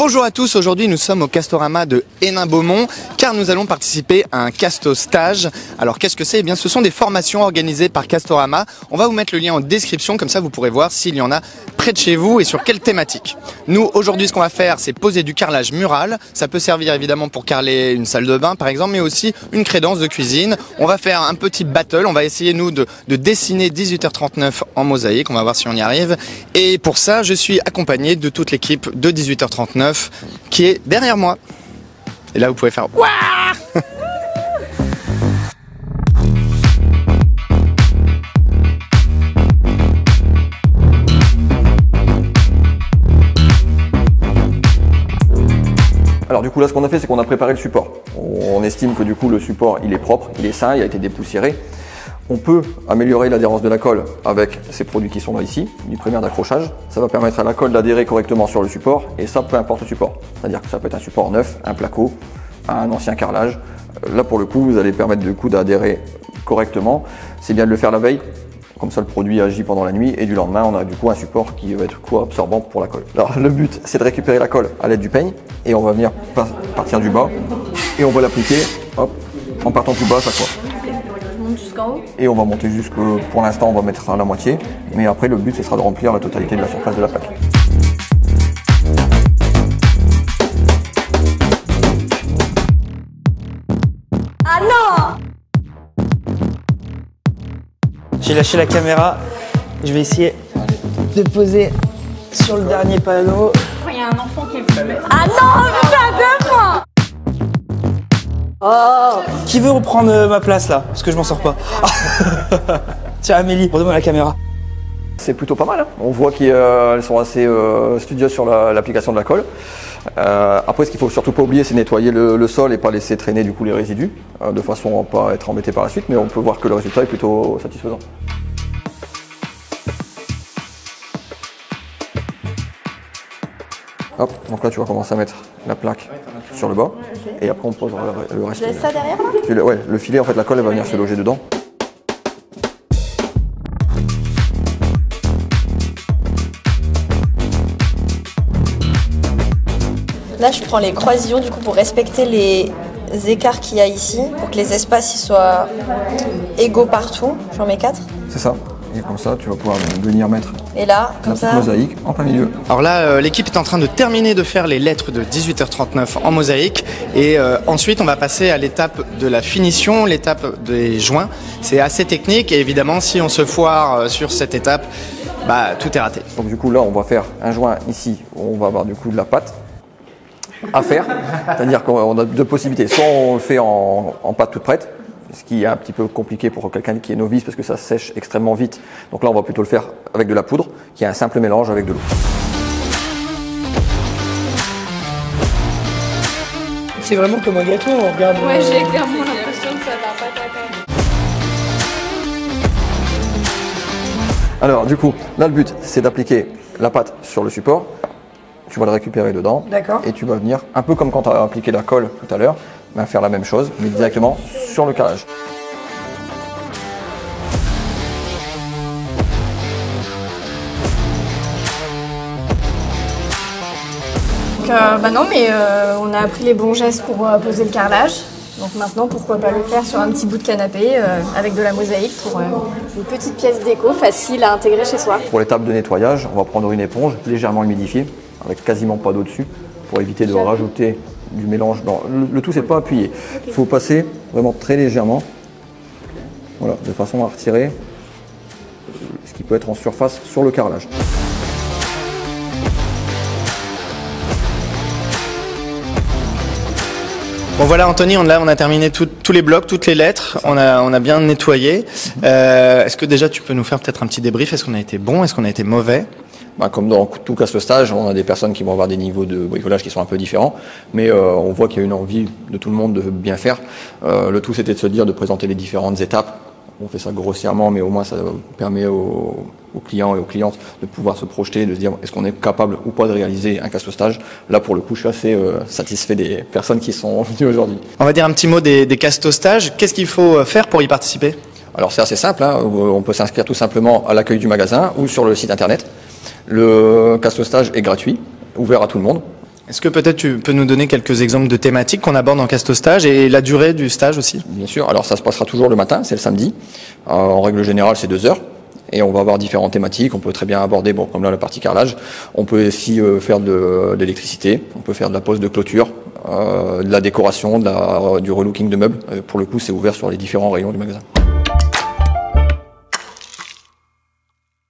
Bonjour à tous, aujourd'hui nous sommes au Castorama de Hénin-Beaumont car nous allons participer à un Casto-stage. Alors qu'est-ce que c'est? Eh bien ce sont des formations organisées par Castorama. On va vous mettre le lien en description, comme ça vous pourrez voir s'il y en a près de chez vous et sur quelle thématique. Nous aujourd'hui ce qu'on va faire c'est poser du carrelage mural. Ça peut servir évidemment pour carreler une salle de bain par exemple, mais aussi une crédence de cuisine. On va faire un petit battle, on va essayer nous de dessiner 18h39 en mosaïque, on va voir si on y arrive. Et pour ça je suis accompagné de toute l'équipe de 18h39 qui est derrière moi. Et là vous pouvez faire Wouah. Alors du coup là ce qu'on a fait c'est qu'on a préparé le support. On estime que du coup le support il est propre, il est sain, il a été dépoussiéré. On peut améliorer l'adhérence de la colle avec ces produits qui sont là ici, du primaire d'accrochage. Ça va permettre à la colle d'adhérer correctement sur le support et ça peu importe le support. C'est-à-dire que ça peut être un support neuf, un placo, un ancien carrelage. Là pour le coup vous allez permettre du coup d'adhérer correctement. C'est bien de le faire la veille, comme ça le produit agit pendant la nuit et du lendemain on a du coup un support qui va être absorbant pour la colle. Alors le but c'est de récupérer la colle à l'aide du peigne et on va venir partir du bas et on va l'appliquer en partant du bas à chaque fois. Et on va monter jusque, pour l'instant on va mettre à la moitié, mais après le but ce sera de remplir la totalité de la surface de la plaque. Ah non! J'ai lâché la caméra, je vais essayer de poser sur le dernier panneau. Il y a un enfant qui est filmé. Ah non, mais c'est à deux fois! Oh. Qui veut reprendre ma place là? Parce que je m'en sors pas. Tiens Amélie, redonne-moi la caméra. C'est plutôt pas mal, hein. On voit qu'elles sont assez studieuses sur l'application de la colle. Après ce qu'il faut surtout pas oublier c'est nettoyer le sol et pas laisser traîner du coup les résidus, de façon à pas être embêté par la suite, mais on peut voir que le résultat est plutôt satisfaisant. Hop, donc là tu vas commencer à mettre la plaque sur le bas et après on posera le reste. Je laisse ça derrière là? Ouais, le filet en fait la colle elle va venir se loger dedans. Là je prends les croisillons du coup pour respecter les écarts qu'il y a ici, pour que les espaces ils soient égaux partout. J'en mets 4. C'est ça. Et comme ça, tu vas pouvoir venir mettre et là, comme ça, mosaïque en plein milieu. Alors là, l'équipe est en train de terminer de faire les lettres de 18h39 en mosaïque et ensuite on va passer à l'étape de la finition, l'étape des joints. C'est assez technique et évidemment si on se foire sur cette étape, bah tout est raté. Donc du coup là, on va faire un joint ici où on va avoir du coup de la pâte à faire. C'est-à-dire qu'on a deux possibilités. Soit on le fait en pâte toute prête, ce qui est un petit peu compliqué pour quelqu'un qui est novice parce que ça sèche extrêmement vite. Donc là, on va plutôt le faire avec de la poudre, qui est un simple mélange avec de l'eau. C'est vraiment comme un gâteau, on regarde. ouais, j'ai clairement l'impression que ça va pas t'atteindre. Alors du coup, là le but, c'est d'appliquer la pâte sur le support. Tu vas le récupérer dedans. D'accord. Et tu vas venir, un peu comme quand tu as appliqué la colle tout à l'heure, faire la même chose, mais directement sur le carrelage. Bah non, mais on a appris les bons gestes pour poser le carrelage. Donc maintenant, pourquoi pas le faire sur un petit bout de canapé avec de la mosaïque pour une petite pièce déco facile à intégrer chez soi. Pour l'étape de nettoyage, on va prendre une éponge légèrement humidifiée, avec quasiment pas d'eau dessus, pour éviter de rajouter du mélange. Non, le tout c'est pas appuyé. Il faut passer vraiment très légèrement, voilà, de façon à retirer ce qui peut être en surface sur le carrelage. Bon voilà Anthony, on a terminé tous les blocs, toutes les lettres, on a bien nettoyé. Est-ce que déjà tu peux nous faire peut-être un petit débrief? Est-ce qu'on a été bon? Est-ce qu'on a été mauvais? Comme dans tout Casto-stage, on a des personnes qui vont avoir des niveaux de bricolage qui sont un peu différents, mais on voit qu'il y a une envie de tout le monde de bien faire. Le tout c'était de se dire de présenter les différentes étapes. On fait ça grossièrement, mais au moins ça permet aux clients et aux clientes de pouvoir se projeter, de se dire est-ce qu'on est capable ou pas de réaliser un Casto-stage. Là pour le coup je suis assez satisfait des personnes qui sont venues aujourd'hui. On va dire un petit mot des Casto-stages. Qu'est-ce qu'il faut faire pour y participer? Alors c'est assez simple, hein. On peut s'inscrire tout simplement à l'accueil du magasin ou sur le site internet. Le Casto-stage est gratuit, ouvert à tout le monde. Est-ce que peut-être tu peux nous donner quelques exemples de thématiques qu'on aborde en Castostage et la durée du stage aussi? Bien sûr, alors ça se passera toujours le matin, c'est le samedi. En règle générale, c'est 2 heures. Et on va avoir différentes thématiques. On peut très bien aborder, bon, comme là, la partie carrelage. On peut aussi faire de l'électricité. On peut faire de la pose de clôture, de la décoration, du relooking de meubles. Pour le coup, c'est ouvert sur les différents rayons du magasin.